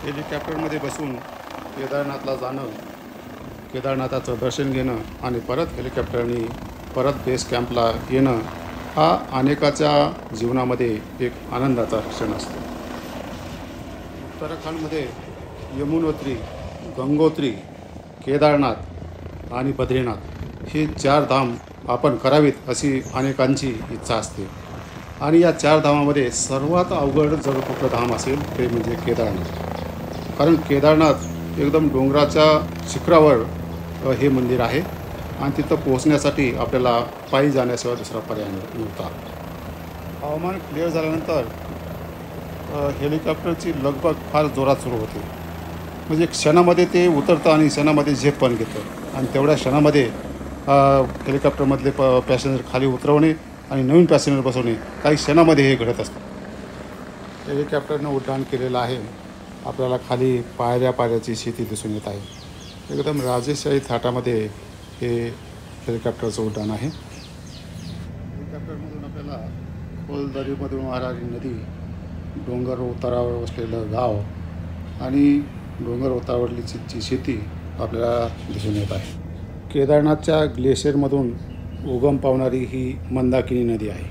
हेलिकॉप्टरमध्ये बसून केदारनाथला जाणं, केदारनाथाचं दर्शन घेणं आणि परत हेलिकॉप्टरनी परत बेस कॅम्पला येणं हा अनेकाच्या जीवनामध्ये एक आनंदाचा क्षण असतो. उत्तराखंडमध्ये यमुनोत्री, गंगोत्री, केदारनाथ आणि बद्रीनाथ हे 4 धाम आपण करावीत अशी अनेकांची इच्छा असते. आणि या 4 धामामध्ये सर्वात अवघड जर कुठलं धाम असेल ते म्हणजे केदारनाथ. कारण केदारनाथ एकदम डोंगराच्या शिखरावर हे मंदिर आहे आणि तिथं पोहोचण्यासाठी आपल्याला पायी जाण्याशिवाय दुसरा पर्याय नव्हता. हवामान क्लिअर झाल्यानंतर हेलिकॉप्टरची लगबग फार जोरात सुरू होते. म्हणजे क्षणामध्ये ते उतरतं आणि क्षणामध्ये झेप पण घेतं आणि तेवढ्या क्षणामध्ये हेलिकॉप्टरमधले पॅसेंजर खाली उतरवणे आणि नवीन पॅसेंजर बसवणे काही क्षणामध्ये हे घडत असतं. हेलिकॉप्टरनं उड्डाण केलेलं आहे. आपल्याला खाली पायऱ्याची शेती दिसून येत आहे. एकदम राजेशाही थाटामध्ये हे हेलिकॉप्टरचं उड्डाण आहे. हेलिकॉप्टरमधून आपल्याला खोलदरीमधून वाहणारी नदी, डोंगर उतारावर वसलेलं गाव आणि डोंगर उतारावरची शेती आपल्याला दिसून येत आहे. केदारनाथच्या ग्लेशियरमधून उगम पावणारी ही मंदाकिनी नदी आहे.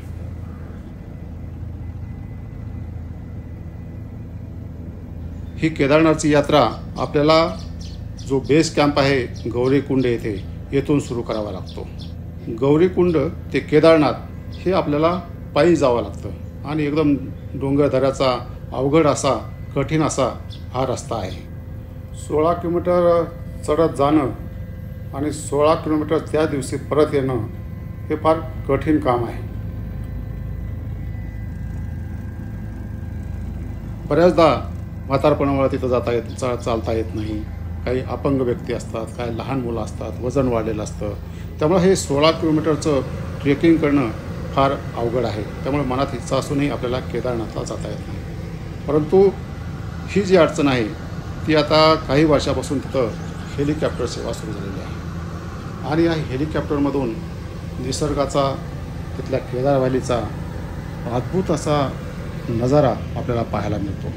ही केदारनाथची यात्रा आपल्याला जो बेस कॅम्प आहे गौरीकुंड येथून सुरू करावा लागतो. गौरीकुंड ते केदारनाथ हे आपल्याला पायी जावं लागतं आणि एकदम डोंगरदऱ्याचा अवघड असा कठीण असा हा रस्ता आहे. 16 किलोमीटर चढत जाणं आणि 16 किलोमीटर त्या दिवशी परत येणं हे फार कठीण काम आहे. बऱ्याचदा म्हातारपणामुळे तिथं चालता येत नाही. काही अपंग व्यक्ती असतात, काही लहान मुलं असतात, वजन वाढलेलं असतं. त्यामुळे हे 16 किलोमीटरचं ट्रेकिंग करणं फार अवघड आहे. त्यामुळे मनात इच्छा असूनही आपल्याला केदारनाथला जाता येत नाही. परंतु ही जी अडचण आहे ती आता काही वर्षापासून तिथं हेलिकॉप्टर सेवा सुरू झालेली आहे आणि या हेलिकॉप्टरमधून निसर्गाचा, तिथल्या केदार व्हॅलीचा अद्भुत असा नजारा आपल्याला पाहायला मिळतो.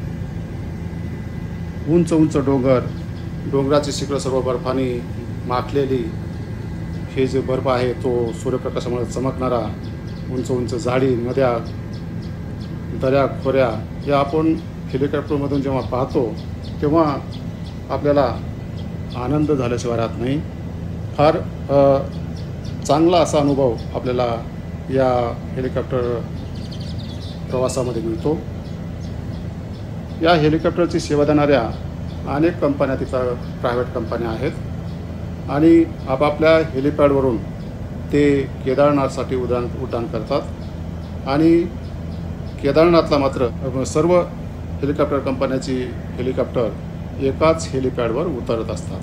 उंच उंच डोंगराची शिखरं सर्व बर्फाने माखलेली, हे जे बर्फ आहे तो सूर्यप्रकाशामुळे चमकणारा, उंच उंच झाडी, नद्या, दऱ्या खोऱ्या या आपण हेलिकॉप्टरमधून जेव्हा पाहतो तेव्हा आपल्याला आनंद झाल्याशिवाय राहत नाही. फार चांगला असा अनुभव आपल्याला या हेलिकॉप्टर प्रवासामध्ये मिळतो. या हेलिकॉप्टरची सेवा देणाऱ्या अनेक कंपन्या तिथं प्रायव्हेट कंपन्या आहेत आणि आपापल्या हेलिपॅडवरून ते केदारनाथसाठी उड्डाण करतात आणि केदारनाथला मात्र सर्व हेलिकॉप्टर कंपन्याची हेलिकॉप्टर एकाच हेलिपॅडवर उतरत असतात.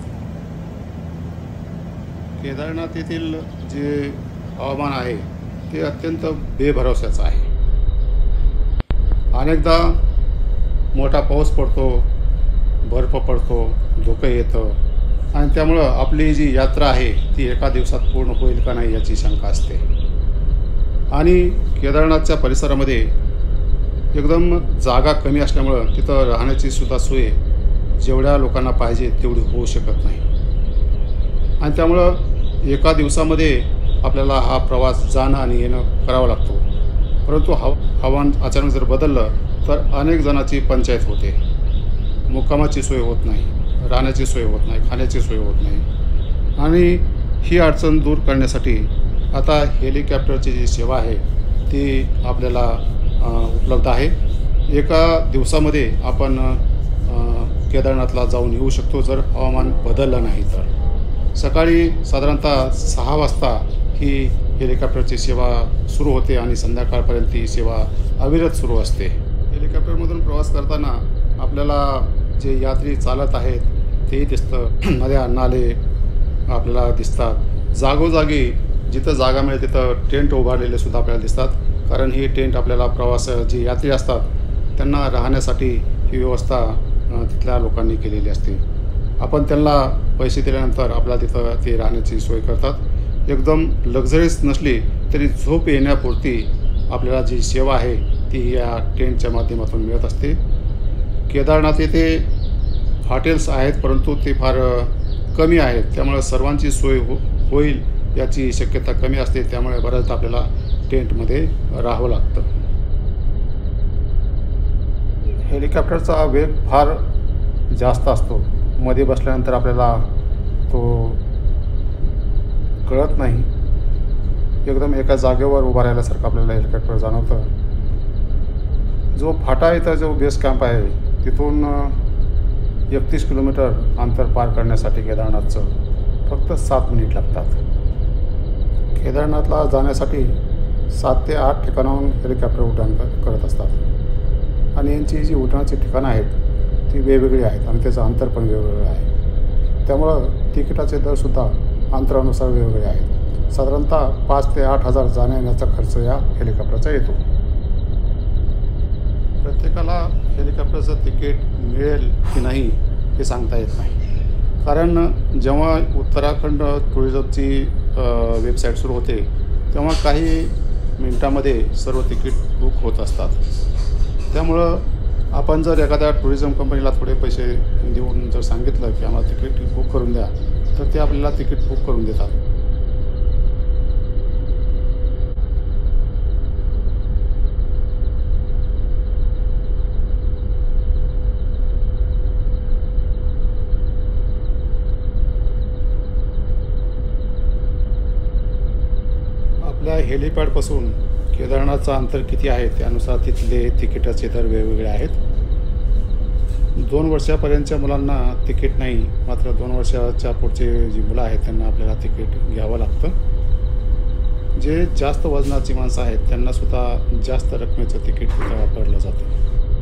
केदारनाथ येथील जे हवामान आहे ते अत्यंत बेभरवशाचं आहे. अनेकदा मोठा पाऊस पडतो, बर्फ पडतो, धुकं येतं आणि त्यामुळं आपली जी यात्रा आहे ती एका दिवसात पूर्ण होईल का नाही याची शंका असते. आणि केदारनाथच्या परिसरामध्ये एकदम जागा कमी असल्यामुळं तिथं राहण्याची सुद्धा सोय जेवढ्या लोकांना पाहिजे तेवढी होऊ शकत नाही आणि त्यामुळं एका दिवसामध्ये आपल्याला हा प्रवास जाणं आणि येणं करावा लागतो. परंतु हवामान अचानक जर बदललं तर अनेक जणांची पंचायत होते. मुक्कामाची सोय होत नाही, राहण्याची सोय होत नाही, खाण्याची सोय होत नाही आणि ही अडचण दूर करण्यासाठी आता हेलिकॉप्टरची जी सेवा आहे ती आपल्याला उपलब्ध आहे. एका दिवसामध्ये आपण केदारनाथला जाऊन येऊ शकतो जर हवामान बदललं नाही तर. सकाळी साधारणतः 6 वाजता ही हेलिकॉप्टरची सेवा सुरू होते आणि संध्याकाळपर्यंत ही सेवा अविरत सुरू असते. हेलिकॉप्टरमधून प्रवास करताना आपल्याला जे यात्री चालत आहेत तेही दिसतं. नद्या, नाले आपल्याला दिसतात. जागोजागी जिथं जागा मिळेल तिथं टेंट उभारलेले सुद्धा आपल्याला दिसतात. कारण ही टेंट आपल्याला जे यात्री असतात त्यांना राहण्यासाठी ही व्यवस्था तिथल्या लोकांनी केलेली असते. आपण त्यांना पैसे दिल्यानंतर आपल्याला तिथं ते राहण्याची सोय करतात. एकदम लक्झरीज नसली तरी झोप येण्यापुरती आपल्याला जी सेवा आहे ती या टेंटच्या माध्यमातून मिळत असते. केदारनाथ येथे हॉटेल्स आहेत, परंतु ते फार कमी आहेत. त्यामुळं सर्वांची सोय होईल याची शक्यता कमी असते. त्यामुळे बऱ्याचदा आपल्याला टेंटमध्ये राहावं लागतं. हेलिकॉप्टरचा वेग फार जास्त असतो. मध्ये बसल्यानंतर आपल्याला तो कळत नाही. एकदम एका जागेवर उभा राहिल्यासारखं आपल्याला हेलिकॉप्टर जाणवतं. जो फाटा इथं जो बेस कॅम्प आहे, तिथून 31 किलोमीटर अंतर पार करण्यासाठी केदारनाथचं फक्त 7 मिनिट लागतात. केदारनाथला जाण्यासाठी 7 ते 8 ठिकाणाहून हेलिकॉप्टर उड्डाण करत असतात आणि यांची जी उड्डाणाची ठिकाणं आहेत ती वेगवेगळी आहेत आणि त्याचं अंतर पण वेगवेगळं आहे. त्यामुळं तिकिटाचे दरसुद्धा अंतरानुसार वेगवेगळे आहेत. साधारणतः 5 ते 8 हजार जाण्या येण्याचा खर्च या हेलिकॉप्टरचा येतो. प्रत्येकाला हेलिकॉप्टरचं तिकीट मिळेल की नाही हे सांगता येत नाही. कारण जेव्हा उत्तराखंड टुरिझमची वेबसाईट सुरू होते तेव्हा काही मिनटामध्ये सर्व तिकीट बुक होत असतात. त्यामुळं आपण जर एखाद्या टुरिझम कंपनीला थोडे पैसे देऊन जर सांगितलं की आम्हाला तिकीट बुक करून द्या, तर ते आपल्याला तिकीट बुक करून देतात. आपल्या हेलिपॅडपासून केदारनाथचं अंतर किती आहे त्यानुसार तिथले तिकिटाचे दर वेगवेगळे आहेत. 2 वर्षापर्यंतच्या मुलांना तिकीट नाही, मात्र 2 वर्षाच्या पुढचे जी मुलं आहेत त्यांना आपल्याला तिकीट घ्यावं लागतं. जे जास्त वजनाची माणसं आहेत त्यांनासुद्धा जास्त रकमेचं तिकीट तिथं वापरलं जातं.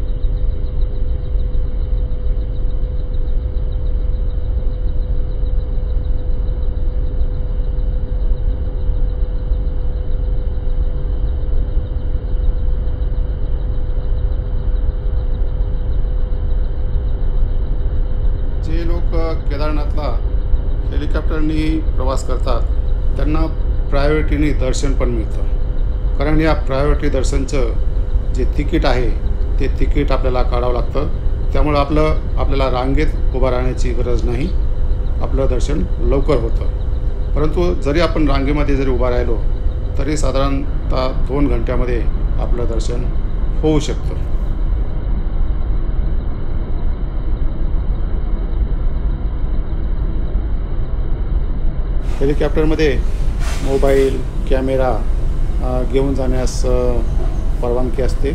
जे लोक केदारनाथला हेलिकॉप्टरनी प्रवास करतात त्यांना प्रायोरिटीने दर्शन पण मिळतं. कारण या प्रायोरिटी दर्शनचं जे तिकीट आहे ते तिकीट आपल्याला काढावं लागतं. त्यामुळं आपल्याला रांगेत उभं राहण्याची गरज नाही. आपलं दर्शन लवकर होतं. परंतु जरी आपण रांगेमध्ये जरी उभा राहिलो तरी साधारणतः 2 घंट्यामध्ये आपलं दर्शन होऊ शकतं. हेलिकॉप्टरमध्ये मोबाईल, कॅमेरा घेऊन जाण्यास परवानगी असते.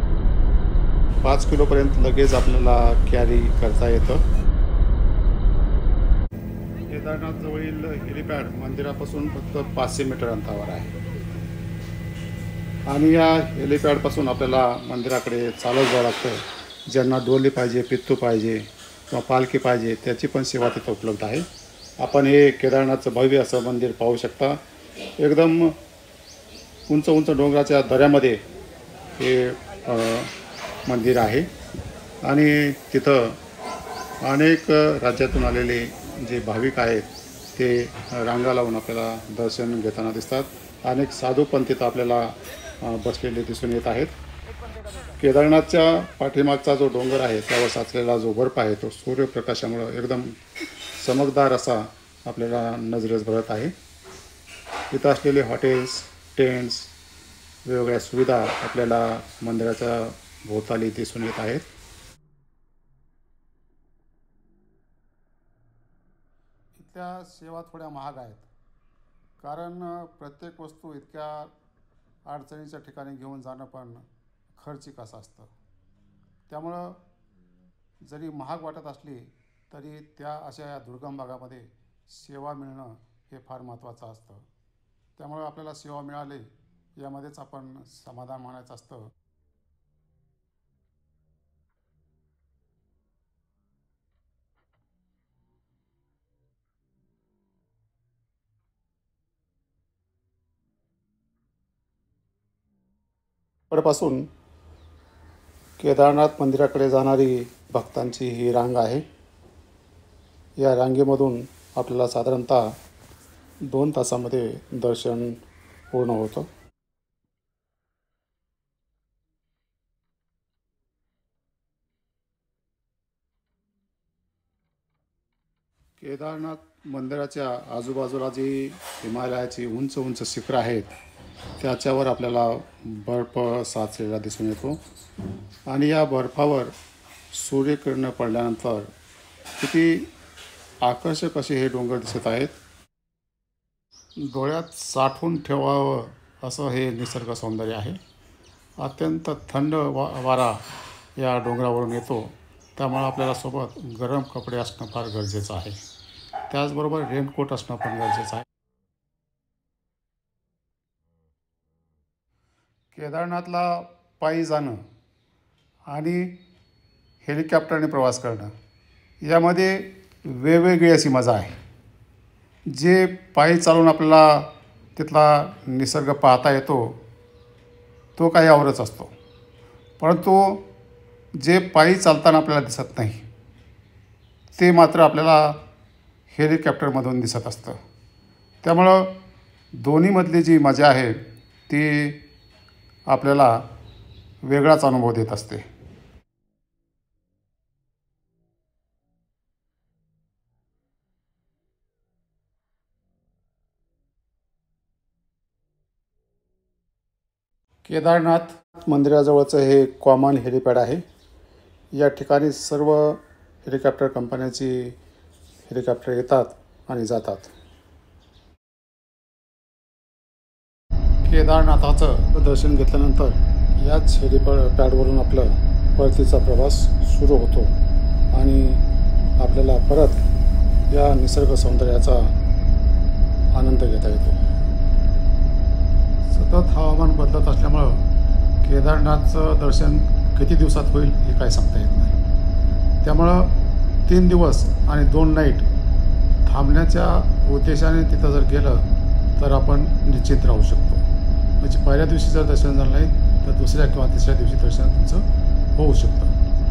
5 किलोपर्यंत लगेच आपल्याला कॅरी करता येतं. केदारनाथजवळील हेलिपॅड मंदिरापासून फक्त 500 मीटर अंतरावर आहे आणि या हेलिपॅडपासून आपल्याला मंदिराकडे चालत जावं लागतं. ज्यांना डोली पाहिजे, पित्तू पाहिजे किंवा पालखी पाहिजे त्याची पण सेवा तिथं उपलब्ध आहे. आपण हे केदारनाथचं भव्य असं मंदिर पाहू शकता. एकदम उंच उंच डोंगराच्या दऱ्यामध्ये हे मंदिर आहे आणि तिथं अनेक राज्यातून आलेले जे भाविक आहेत ते रांगा लावून आपल्याला दर्शन घेताना दिसतात. अनेक साधू पण तिथं आपल्याला बसलेले दिसून येत आहेत. केदारनाथच्या पाठीमागचा जो डोंगर आहे त्यावर साचलेला जो बर्फ आहे तो सूर्यप्रकाशामुळं एकदम चमकदार असा आपल्याला नजरेस भरत आहे. इथं असलेले हॉटेल्स, टेंट्स, वेगवेगळ्या सुविधा आपल्याला मंदिराच्या भोवताली दिसून येत आहेत. इथल्या सेवा थोड्या महाग आहेत. कारण प्रत्येक वस्तू इतक्या अडचणीच्या ठिकाणी घेऊन जाणं पण खर्चिक असं असतं. त्यामुळं जरी महाग वाटत असली तरी त्या अशा या दुर्गम भागामध्ये सेवा मिळणं हे फार महत्त्वाचं असतं. त्यामुळे आपल्याला सेवा मिळाली यामध्येच आपण समाधान मानायचं असतं. पासून केदारनाथ मंदिराकडे जाणारी भक्तांची ही रांग आहे. या रांगेमधून आपल्याला साधारणतः 2 तासामध्ये दर्शन पूर्ण होतं. केदारनाथ मंदिराच्या आजूबाजूला जी हिमालयाची उंच उंच शिखरं आहेत त्याच्यावर आपल्याला बर्फ साचलेला दिसून येतो आणि या बर्फावर सूर्यकिरणं पडल्यानंतर किती आकर्षक असे हे डोंगर दिसत आहेत. डोळ्यात साठवून ठेवावं असं हे निसर्ग सौंदर्य आहे. अत्यंत थंड वारा या डोंगरावरून येतो, त्यामुळे आपल्याला सोबत गरम कपडे असणं फार गरजेचं आहे. त्याचबरोबर रेनकोट असणं पण गरजेचं आहे. केदारनाथला पायी जाणं आणि हेलिकॉप्टरने प्रवास करणं यामध्ये वेगवेगळी अशी मजा आहे. जे पायी चालून आपल्याला तिथला निसर्ग पाहता येतो तो काही आवरच असतो, परंतु जे पायी चालताना आपल्याला दिसत नाही ते मात्र आपल्याला हेलिकॉप्टरमधून दिसत असतं. त्यामुळं दोन्हीमधली जी मजा आहे ती आपल्याला वेगळाच अनुभव देत असते. केदारनाथ मंदिराजवळचं हे कॉमन हेलिपॅड आहे. या ठिकाणी सर्व हेलिकॉप्टर कंपन्यांची हेलिकॉप्टर येतात आणि जातात. केदारनाथाचं दर्शन घेतल्यानंतर याच हेलिपॅडवरून आपलं परतीचा प्रवास सुरू होतो आणि आपल्याला परत या निसर्ग सौंदर्याचा आनंद घेता येतो. सतत हवामान बदलत असल्यामुळं केदारनाथचं दर्शन किती दिवसात होईल हे काय सांगता येत नाही. त्यामुळं 3 दिवस आणि 2 नाईट थांबण्याच्या उद्देशाने तिथं जर गेलं तर आपण निश्चित राहू शकतो. म्हणजे पहिल्या दिवशी जर दर्शन झालं नाही तर दुसऱ्या किंवा तिसऱ्या दिवशी दर्शन तुमचं होऊ शकतं.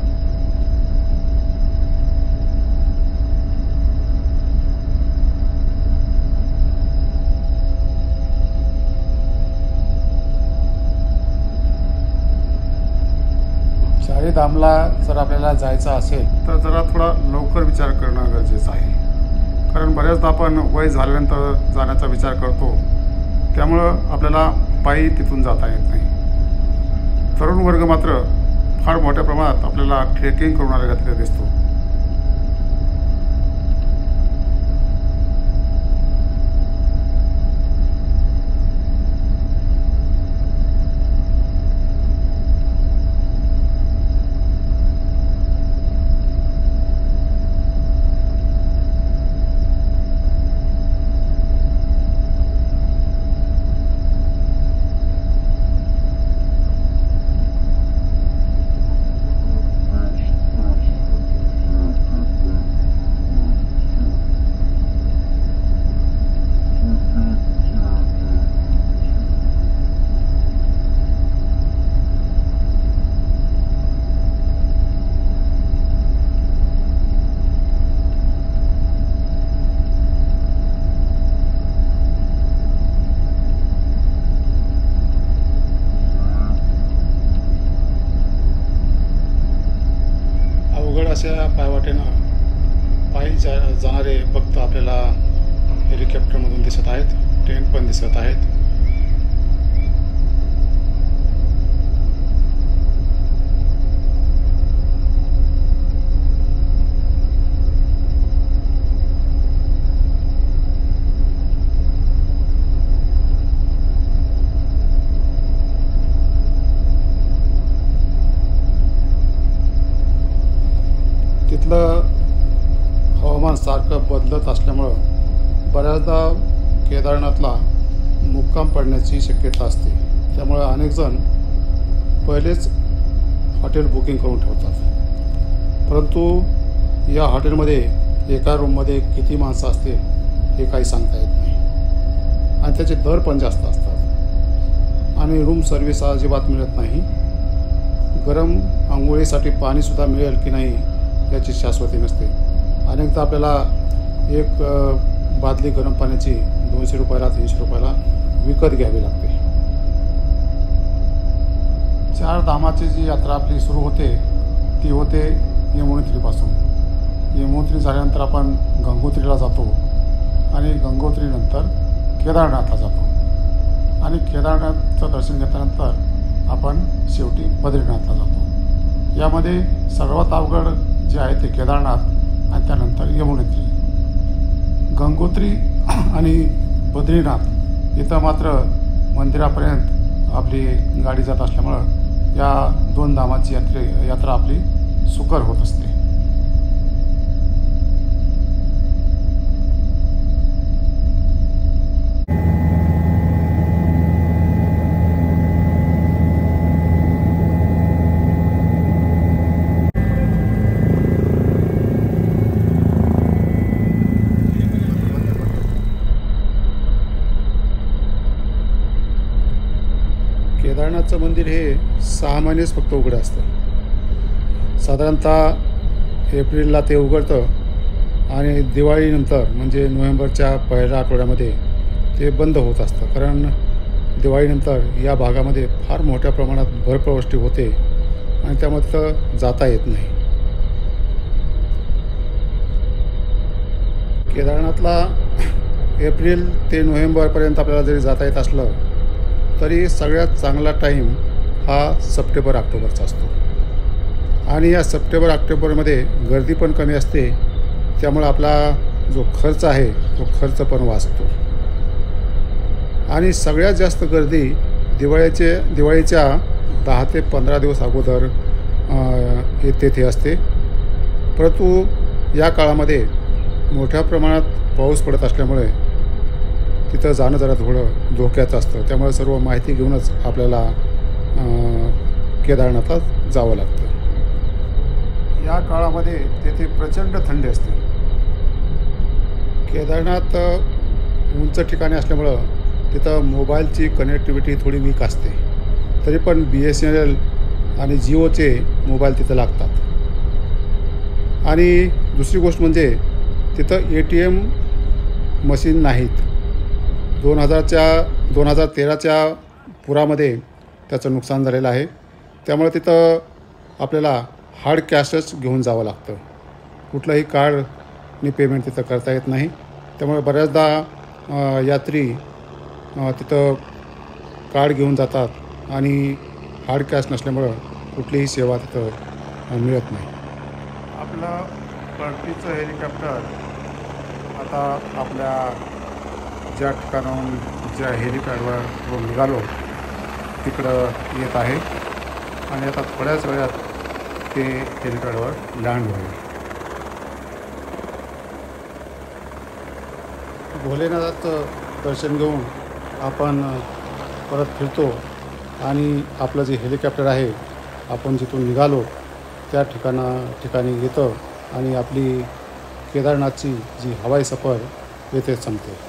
चारीधामला जर आपल्याला जायचं असेल तर जरा थोडा लवकर विचार करणं गरजेचं आहे. कारण बऱ्याचदा आपण वय झाल्यानंतर जाण्याचा विचार करतो, त्यामुळं आपल्याला पायी तिथून जाता येत नाही. तरुण वर्ग मात्र फार मोठ्या प्रमाणात आपल्याला ट्रेकिंग करून आलेला दिसतो. अशा पायवाटेनं पायी जाणारे भक्त आपल्याला हेलिकॉप्टरमधून दिसत आहेत. ट्रेन पण दिसत आहेत. तिथलं हवामान सारखं बदलत असल्यामुळं बऱ्याचदा केदारनाथला मुक्काम पडण्याची शक्यता असते. त्यामुळे अनेकजण पहिलेच हॉटेल बुकिंग करून ठेवतात, परंतु या हॉटेलमध्ये एका रूममध्ये किती माणसं असतील हे काही सांगता येत नाही आणि त्याचे दर पण जास्त असतात आणि रूम सर्व्हिस अजिबात मिळत नाही. गरम आंघोळीसाठी पाणीसुद्धा मिळेल की नाही याची शाश्वती नसते. अनेकदा आपल्याला एक बादली गरम पाण्याची 200 रुपयाला 300 रुपयाला विकत घ्यावी लागते. 4 धामाची जी यात्रा आपली सुरू होते ती होते यमुनोत्रीपासून. यमुनोत्री झाल्यानंतर आपण गंगोत्रीला जातो आणि गंगोत्रीनंतर केदारनाथला जातो आणि केदारनाथचं दर्शन घेतल्यानंतर आपण शेवटी बद्रीनाथला जातो। यामध्ये सर्वात अवघड जे आहे ते केदारनाथ आणि त्यानंतर यमुनोत्री। गंगोत्री आणि बद्रीनाथ इथं मात्र मंदिरापर्यंत आपली गाडी जात असल्यामुळं या दोन धामाची यात्रा आपली सुकर होत असते। केदारनाथचं मंदिर हे 6 महिनेच फक्त उघडं असतं। साधारणतः एप्रिलला ते उघडतं आणि दिवाळीनंतर म्हणजे नोव्हेंबरच्या पहिल्या आठवड्यामध्ये ते बंद होत असतं, कारण दिवाळीनंतर या भागामध्ये फार मोठ्या प्रमाणात बर्फवृष्टी होते आणि त्यामुळे तिथं जाता येत नाही। केदारनाथला एप्रिल ते नोव्हेंबरपर्यंत आपल्याला जरी जाता येत असलं तरी सगळ्यात चांगला टाईम हा सप्टेंबर-ऑक्टोबरचा असतो आणि या सप्टेंबर-ऑक्टोबरमध्ये गर्दी पण कमी असते, त्यामुळे आपला जो खर्च आहे तो खर्च पण वाचतो। आणि सगळ्यात जास्त गर्दी दिवाळीच्या 10 ते 15 दिवस अगोदर तेथे असते, परंतु या काळामध्ये मोठ्या प्रमाणात पाऊस पडत असल्यामुळे तिथं जाणं जरा थोडं धोक्याचं असतं, त्यामुळे सर्व माहिती घेऊनच आपल्याला केदारनाथला जावं लागतं। या काळामध्ये तेथे प्रचंड थंडी असते। केदारनाथ उंच ठिकाणी असल्यामुळं तिथं मोबाईलची कनेक्टिव्हिटी थोडी वीक असते, तरी पण BSNL आणि जिओचे मोबाईल तिथं लागतात। आणि दुसरी गोष्ट म्हणजे तिथं ATM मशीन नाहीत। 2013च्या पुरामध्ये त्याचं नुकसान झालेलं आहे, त्यामुळे तिथं आपल्याला हार्ड कॅशच घेऊन जावं लागतं। कुठलंही कार्डनी पेमेंट तिथं करता येत नाही, त्यामुळे बऱ्याचदा यात्री तिथं कार्ड घेऊन जातात आणि हार्ड कॅश नसल्यामुळं कुठलीही सेवा तिथं मिळत नाही। आपलं परतीचं हेलिकॉप्टर आता आपल्या ज्या ठिकाणाहून ज्या हेलिपॅडवर निघालो तिकडं येत आहे आणि आता थोड्याच वेळात ते हेलिपॅडवर लँड होईल। भोलेनाथाचं दर्शन घेऊन आपण परत फिरतो आणि आपलं जे हेलिकॉप्टर आहे आपण जिथून निघालो त्या ठिकाणी येतं आणि आपली केदारनाथची जी हवाई सफर येथे संपते।